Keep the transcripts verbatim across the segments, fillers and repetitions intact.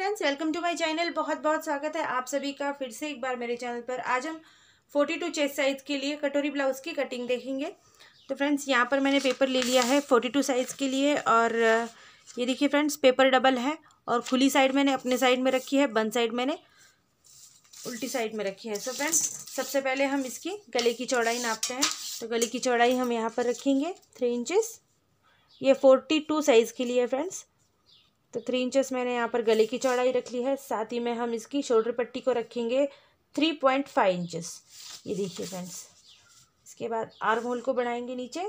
Friends, welcome to my channel. बहुत बहुत स्वागत है आप सभी का फिर से एक बार मेरे चैनल पर। आज हम बयालीस चेस्ट साइज़ के लिए कटोरी ब्लाउज़ की कटिंग देखेंगे। तो फ्रेंड्स, यहाँ पर मैंने पेपर ले लिया है बयालीस साइज़ के लिए और ये देखिए फ्रेंड्स, पेपर डबल है और खुली साइड मैंने अपने साइड में रखी है, बंद साइड मैंने उल्टी साइड में रखी है। सो फ्रेंड्स, सबसे पहले हम इसकी गले की चौड़ाई नापते हैं। तो गले की चौड़ाई हम यहाँ पर रखेंगे थ्री इंचेस। ये फोर्टी टू साइज़ के लिए है फ्रेंड्स। तो थ्री इंचेस मैंने यहाँ पर गले की चौड़ाई रख ली है। साथ ही में हम इसकी शोल्डर पट्टी को रखेंगे थ्री पॉइंट फाइव इंचेस। ये देखिए फ्रेंड्स, इसके बाद आर्म होल को बढ़ाएंगे नीचे।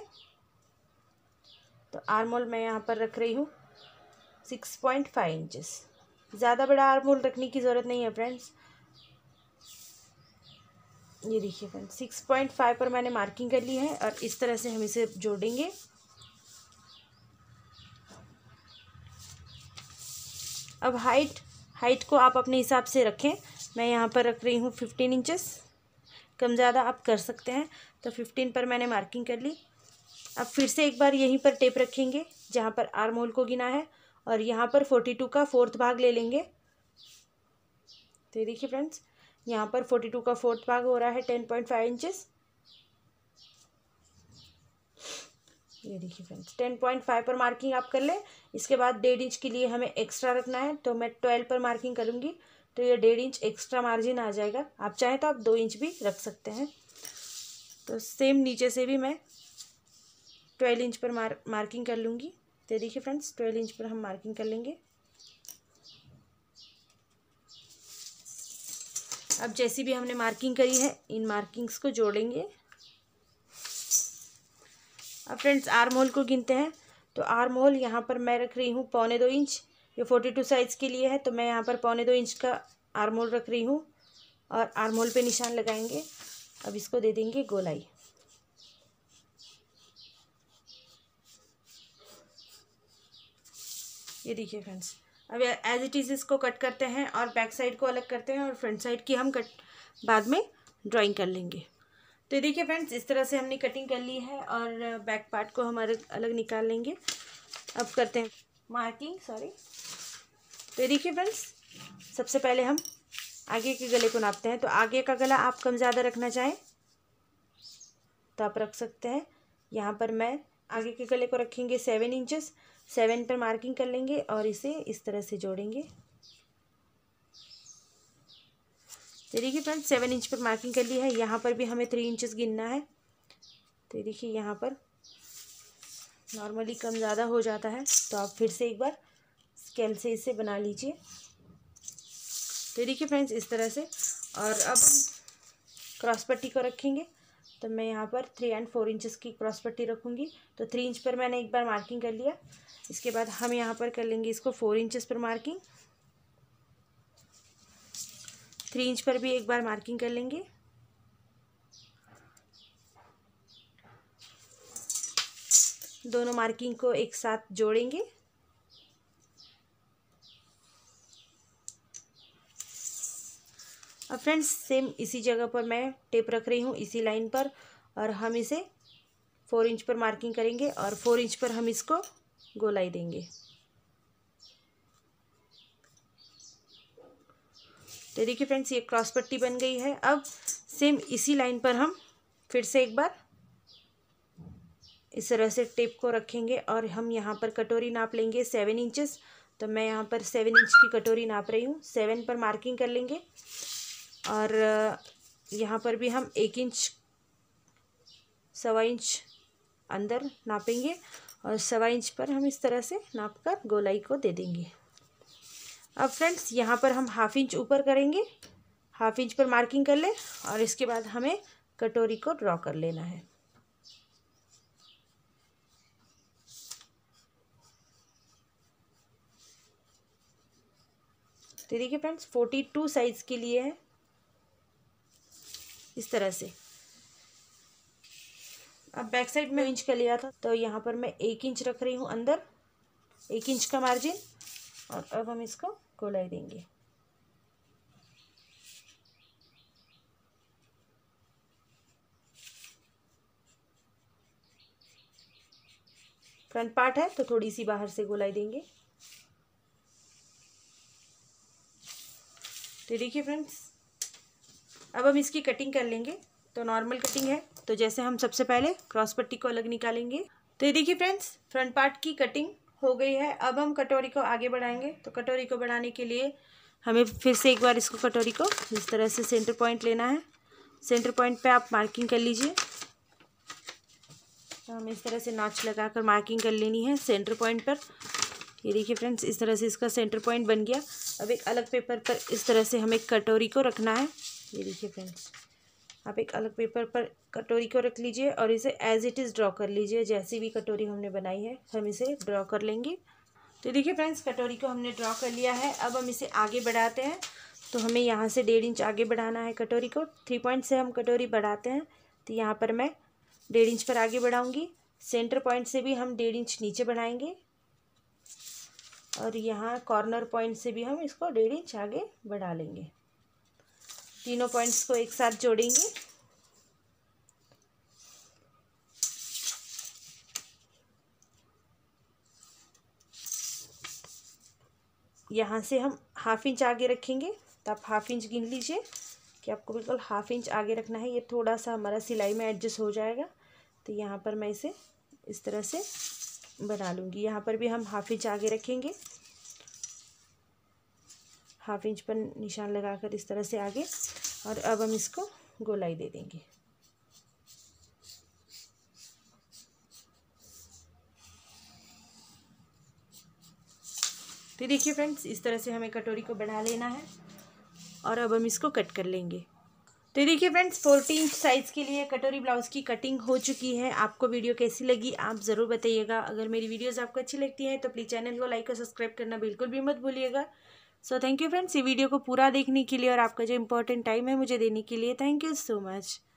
तो आर्म होल मैं यहाँ पर रख रही हूँ सिक्स पॉइंट फाइव इंचेस। ज़्यादा बड़ा आर्म होल रखने की ज़रूरत नहीं है फ्रेंड्स। ये देखिए फ्रेंड्स, सिक्स पॉइंट फाइव पर मैंने मार्किंग कर ली है और इस तरह से हम इसे जोड़ेंगे। अब हाइट हाइट को आप अपने हिसाब से रखें। मैं यहाँ पर रख रही हूँ फिफ्टीन इंचेस। कम ज़्यादा आप कर सकते हैं। तो फिफ्टीन पर मैंने मार्किंग कर ली। अब फिर से एक बार यहीं पर टेप रखेंगे जहाँ पर आर्म होल को गिना है और यहाँ पर फोर्टी टू का फोर्थ भाग ले लेंगे। तो ये देखिए फ्रेंड्स, यहाँ पर फोर्टी टू का फोर्थ भाग हो रहा है टेन पॉइंट फाइव इंचेस। ये देखिए फ्रेंड्स, टेन पॉइंट फाइव पर मार्किंग आप कर लें। इसके बाद डेढ़ इंच के लिए हमें एक्स्ट्रा रखना है, तो मैं ट्वेल्व पर मार्किंग करूँगी। तो ये डेढ़ इंच एक्स्ट्रा मार्जिन आ जाएगा। आप चाहें तो आप दो इंच भी रख सकते हैं। तो सेम नीचे से भी मैं ट्वेल्व इंच पर मार मार्किंग कर लूँगी। तो देखिए फ्रेंड्स, ट्वेल्व इंच पर हम मार्किंग कर लेंगे। अब जैसी भी हमने मार्किंग करी है, इन मार्किंग्स को जोड़ेंगे। अब फ्रेंड्स, आर्म होल को गिनते हैं। तो आर्म होल यहाँ पर मैं रख रही हूँ पौने दो इंच। ये फोर्टी टू साइज़ के लिए है, तो मैं यहाँ पर पौने दो इंच का आर्म होल रख रही हूँ और आर्म होल पे निशान लगाएंगे। अब इसको दे देंगे गोलाई। ये देखिए फ्रेंड्स, अब एज इट इज़ इसको कट करते हैं और बैक साइड को अलग करते हैं और फ्रंट साइड की हम कट बाद में ड्राइंग कर लेंगे। तो देखिए फ्रेंड्स, इस तरह से हमने कटिंग कर ली है और बैक पार्ट को हमारे अलग निकाल लेंगे। अब करते हैं मार्किंग सॉरी तो देखिए फ्रेंड्स, सबसे पहले हम आगे के गले को नापते हैं। तो आगे का गला आप कम ज़्यादा रखना चाहें तो आप रख सकते हैं। यहाँ पर मैं आगे के गले को रखेंगे सेवन इंचेस। सेवन पर मार्किंग कर लेंगे और इसे इस तरह से जोड़ेंगे। तो देखिए फ्रेंड्स, सेवन इंच पर मार्किंग कर ली है। यहाँ पर भी हमें थ्री इंचेस गिनना है। तो देखिए यहाँ पर नॉर्मली कम ज़्यादा हो जाता है, तो आप फिर से एक बार स्केल से इसे बना लीजिए। तो देखिए फ्रेंड्स, इस तरह से। और अब क्रॉस पट्टी को रखेंगे। तो मैं यहाँ पर थ्री एंड फोर इंचेस की क्रॉस पट्टी रखूँगी। तो थ्री इंच पर मैंने एक बार मार्किंग कर लिया। इसके बाद हम यहाँ पर कर लेंगे इसको फोर इंचेस पर मार्किंग। थ्री इंच पर भी एक बार मार्किंग कर लेंगे। दोनों मार्किंग को एक साथ जोड़ेंगे। अब फ्रेंड्स, सेम इसी जगह पर मैं टेप रख रही हूँ, इसी लाइन पर, और हम इसे फोर इंच पर मार्किंग करेंगे और फोर इंच पर हम इसको गोलाई देंगे। तो देखिए फ्रेंड्स, ये क्रॉस पट्टी बन गई है। अब सेम इसी लाइन पर हम फिर से एक बार इस तरह से टेप को रखेंगे और हम यहाँ पर कटोरी नाप लेंगे सेवन इंचेस। तो मैं यहाँ पर सेवन इंच की कटोरी नाप रही हूँ। सेवन पर मार्किंग कर लेंगे और यहाँ पर भी हम एक इंच सवा इंच अंदर नापेंगे और सवा इंच पर हम इस तरह से नाप कर गोलाई को दे देंगे। अब फ्रेंड्स, यहाँ पर हम हाफ इंच ऊपर करेंगे। हाफ इंच पर मार्किंग कर लें और इसके बाद हमें कटोरी को ड्रॉ कर लेना है। तो देखिए फ्रेंड्स, फोर्टी टू साइज़ के लिए है इस तरह से। अब बैक साइड में इंच कर लिया था, तो यहाँ पर मैं एक इंच रख रही हूँ अंदर, एक इंच का मार्जिन, और अब हम इसको गोलाई देंगे। फ्रंट पार्ट है तो थोड़ी सी बाहर से गोलाई देंगे। तो देखिए फ्रेंड्स, अब हम इसकी कटिंग कर लेंगे। तो नॉर्मल कटिंग है, तो जैसे हम सबसे पहले क्रॉस पट्टी को अलग निकालेंगे। तो ये देखिए फ्रेंड्स, फ्रंट पार्ट की कटिंग हो गई है। अब हम कटोरी को आगे बढ़ाएंगे। तो कटोरी को बढ़ाने के लिए हमें फिर से एक बार इसको कटोरी को इस तरह से सेंटर पॉइंट लेना है। सेंटर पॉइंट पे आप मार्किंग कर लीजिए। तो हमें इस तरह से नॉच लगाकर मार्किंग कर लेनी है सेंटर पॉइंट पर। ये देखिए फ्रेंड्स, इस तरह से इसका सेंटर पॉइंट बन गया। अब एक अलग पेपर पर इस तरह से हमें कटोरी को रखना है। ये देखिए फ्रेंड्स, आप एक अलग पेपर पर कटोरी को रख लीजिए और इसे एज इट इज़ ड्रॉ कर लीजिए। जैसी भी कटोरी हमने बनाई है हम इसे ड्रॉ कर लेंगे। तो देखिए फ्रेंड्स, कटोरी को हमने ड्रॉ कर लिया है। अब हम इसे आगे बढ़ाते हैं। तो हमें यहाँ से डेढ़ इंच आगे बढ़ाना है कटोरी को। थ्री पॉइंट से हम कटोरी बढ़ाते हैं। तो यहाँ पर मैं डेढ़ इंच पर आगे बढ़ाऊँगी। सेंटर पॉइंट से भी हम डेढ़ इंच नीचे बढ़ाएंगे और यहाँ कॉर्नर पॉइंट से भी हम इसको डेढ़ इंच आगे बढ़ा लेंगे। तीनों पॉइंट्स को एक साथ जोड़ेंगे। यहाँ से हम हाफ इंच आगे रखेंगे। तो आप हाफ इंच गिन लीजिए कि आपको बिल्कुल हाफ इंच आगे रखना है। ये थोड़ा सा हमारा सिलाई में एडजस्ट हो जाएगा। तो यहाँ पर मैं इसे इस तरह से बना लूँगी। यहाँ पर भी हम हाफ इंच आगे रखेंगे। हाफ इंच पर निशान लगाकर इस तरह से आगे, और अब हम इसको गोलाई दे देंगे। तो देखिए फ्रेंड्स, इस तरह से हमें कटोरी को बढ़ा लेना है और अब हम इसको कट कर लेंगे। तो देखिए फ्रेंड्स, फोर्टी इंच साइज़ के लिए कटोरी ब्लाउज़ की कटिंग हो चुकी है। आपको वीडियो कैसी लगी आप ज़रूर बताइएगा। अगर मेरी वीडियोस आपको अच्छी लगती हैं तो प्लीज़ चैनल को लाइक और सब्सक्राइब करना बिल्कुल भी मत भूलिएगा। सो थैंक यू फ्रेंड्स, ये वीडियो को पूरा देखने के लिए और आपका जो इम्पोर्टेंट टाइम है मुझे देने के लिए। Thank you so much.